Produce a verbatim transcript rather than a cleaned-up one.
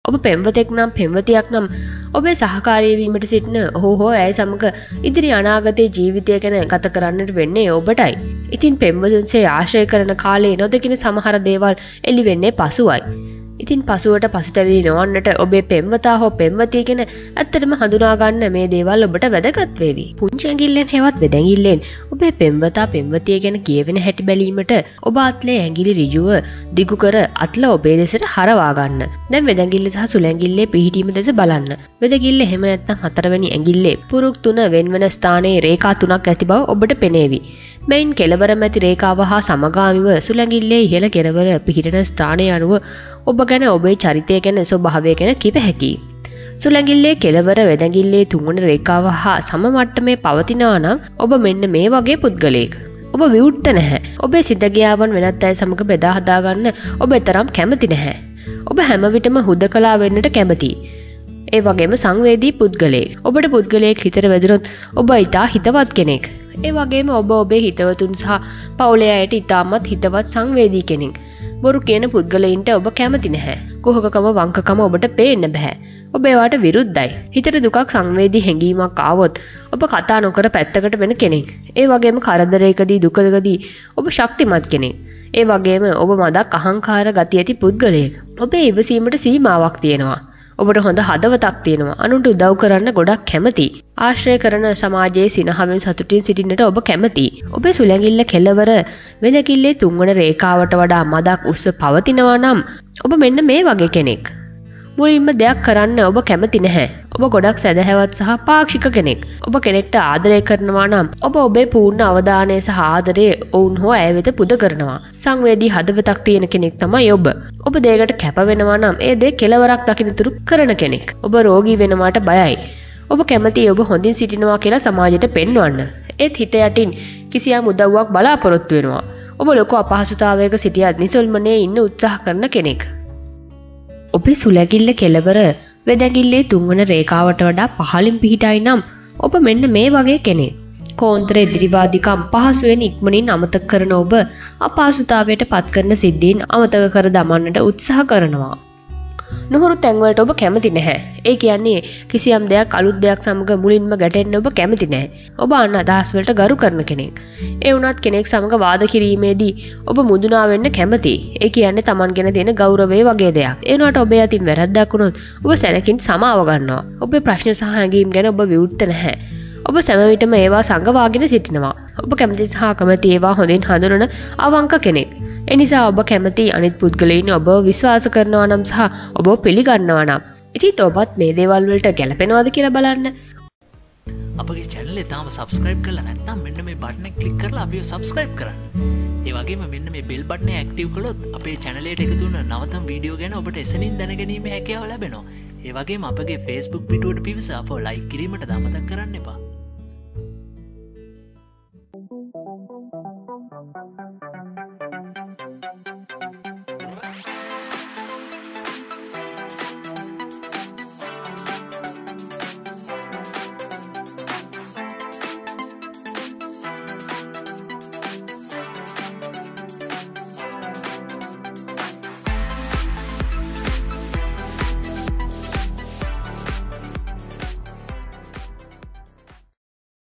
ඔබ පෙම්වතෙක් නම් පෙම්වතියක් නම් ඔබේ සහකාරී වීමට සිටින ඔහු හෝ ඇය සමග ඉදිරි අනාගතයේ ජීවිතය ගැන ගත කරන්නට වෙන්නේ ඔබටයි. ඉතින් පෙම්වතුන්සේ ආශ්‍රය කරන කාලේ නොදකින සමහර දේවල් එළි වෙන්නේ පසුවයි. ඉතින් පසුවට පසුතැවිලි නොවන්නට ඔබේ පෙම්වතා හෝ පෙම්වතිය ගැන ඇත්තටම හඳුනා ගන්න මේ දේවල් ඔබට වැදගත් වේවි. පුංචි ඇඟිල්ලෙන් හෙවත් වෙදැඟිල්ලෙන් ඔබේ පෙම්වතා පෙම්වතිය ගැන කියවෙන හැටි බැලීමට ඔබ අත්ලේ ඇඟිලි ඍජුව දිගු කර අත්ල ඔබේ දෙසට හරවා ගන්න. දැන් වෙදැඟිල්ල සහ සුළු ඇඟිල්ලේ පිහිටීම දෙස බලන්න. වෙදැඟිල්ල එහෙම නැත්නම් හතරවෙනි ඇඟිල්ලේ පුරුක් තුන වෙන්වන ස්ථානයේ රේඛා තුනක් ඇති බව ඔබට පෙනේවි. මෙයින් කෙළවර මැති රේඛාව හා සමගාමීව සුළු ඇඟිල්ලේ ඉහළ කෙළවර පිහිටන ස්ථානය අනුව ඔබ ගැන ඔබේ චරිතය ගැන ස්වභාවය ගැන කිව හැකියි. සුළු ඇඟිල්ලේ කෙළවර වෙදැඟිල්ලේ තුන්වන රේඛාව හා සම මට්ටමේ පවතිනවා නම් ඔබ මෙන්න මේ වගේ පුද්ගලයෙක්. ඔබ විවුර්ත නැහැ. ඔබේ සිතගියාවන් වෙනත් අය සමග බෙදා හදා ගන්න ඔබ තරම් කැමති නැහැ. ඔබ හැම විටම හුදකලා වෙන්නට කැමතියි. ඒ වගේම සංවේදී පුද්ගලයෙක්. ඔබට පුද්ගලයෙක් හිතට වැදුනොත් ඔබ ඊටා හිතවත් කෙනෙක්. ඒ වගේම ඔබ ඔබේ හිතවතුන් සහ පවුලේ අයට ඉතාමත් හිතවත් සංවේදී කෙනෙක්. බොරු කියන පුද්ගලයින්ට ඔබ කැමති නැහැ. කුහකකම වංකකම ඔබට පේන්න බෑ. ඔබ ඒවට විරුද්ධයි. හිතට දුකක් සංවේදී හැඟීමක් ආවොත් ඔබ කතා නොකර පැත්තකට වෙන කෙනෙක්. ඒ වගේම කරදරයකදී දුකකදී ඔබ ශක්තිමත් කෙනෙක්. ඒ වගේම ඔබ මදක් අහංකාර ගති ඇති පුද්ගලයෙක්. ඔබේ ඉවසීමට සීමාවක් තියෙනවා. ඔබට හොඳ හදවතක් තියෙනවා. අනුන්ට උදව් කරන්න ගොඩක් කැමතියි. ආශ්‍රය කරන සමාජයේ සිනහවෙන් සතුටින් සිටින්නට ඔබ කැමතියි. ඔබේ සුළඟිල්ල කෙළවර වෙදකිල්ලේ තුන්වන රේඛාවට වඩා මදක් උස්ස පවතිනවා නම් ඔබ මෙන්න මේ වගේ කෙනෙක්. මුලින්ම දෙයක් කරන්න ඔබ කැමති නැහැ. ඔබ ගොඩක් සැදැහැවත් සහ පාක්ෂික කෙනෙක්. ඔබ කෙනෙක්ට ආදරය කරනවා නම් ඔබ ඔබේ පූර්ණ අවධානය සහ ආදරය ඔවුන් හෝ ඇය වෙත පුද කරනවා. සංවේදී හදවතක් තියෙන කෙනෙක් තමයි ඔබ. ඔබ දෙයකට කැප වෙනවා නම් ඒ දේ කෙලවරක් දකින්නතුරු කරන කෙනෙක්. ඔබ රෝගී වෙනවාට බයයි. ඔබ කැමතියි ඔබ හොඳින් සිටිනවා කියලා සමාජයට පෙන්වන්න. ඒත් හිත යටින් කිසියම් උදව්වක් බලාපොරොත්තු වෙනවා. ඔබ ලොකු අපහසුතාවයක සිටියත් නිසල්මනේ ඉන්න උත්සාහ කරන කෙනෙක්. ඔබේ සුළඟිල්ල කෙළවර වෙදැඟිල්ලේ තුන්වන රේඛාවට වඩා පහළින් පිහිටයි නම් ඔබ මෙන්න මේ වගේ කෙනෙක්. කෝන්තර ඉදිරිවාදිකම් පහසුවෙන් ඉක්මනින් අමතක කරන ඔබ අපහසුතාවයට පත් කරන සිද්ධීන් අමතක කර දමන්නට උත්සාහ කරනවා. නුහුරු තැන්වලට ඔබ කැමති නැහැ. ඒ කියන්නේ කිසියම් දෙයක් අලුත් දෙයක් සමග මුලින්ම ගැටෙන්න ඔබ කැමති නැහැ. ඔබ අන්න අදහස් වලට ගරු කරන කෙනෙක්. ඒ වුණත් කෙනෙක් සමග වාද කිරීමේදී ඔබ මුදුනා වෙන්න කැමතියි. ඒ කියන්නේ Taman ගැන දෙන ගෞරවය වගේ දෙයක්. ඒ වුණාට ඔබේ අතින් වැරද්දක් වුණොත් ඔබ සැලකින් සමාව ගන්නවා. ඔබේ ප්‍රශ්න සහ හැඟීම් ගැන ඔබ විවුර්ත නැහැ. ඔබ සෑම විටම ඒවා සංගවාගෙන සිටිනවා. ඔබ කැමති සහ කැමති ඒවා හොඳින් හඳුනන අවංක කෙනෙක්. එනිසා ඔබ කැමති අනිත් පුද්ගලයින් ඔබ විශ්වාස කරනවා නම් සහ ඔබ පිළිගන්නවා නම් ඉතින් ඔබත් මේ දේවල් වලට ගැලපෙනවද කියලා බලන්න. අපගේ channel එක තාම subscribe කරලා නැත්නම් මෙන්න මේ button එක click කරලා අපිව subscribe කරන්න. ඒ වගේම මෙන්න මේ bell button එක active කළොත් අපේ channel එකට එකතු වෙන නවතම වීඩියෝ ගැන ඔබට එසනින් දැනගැනීමේ හැකියාව ලැබෙනවා. ඒ වගේම අපගේ Facebook පිටුවට පිවිස අපව like කිරීමට අමතක කරන්න එපා.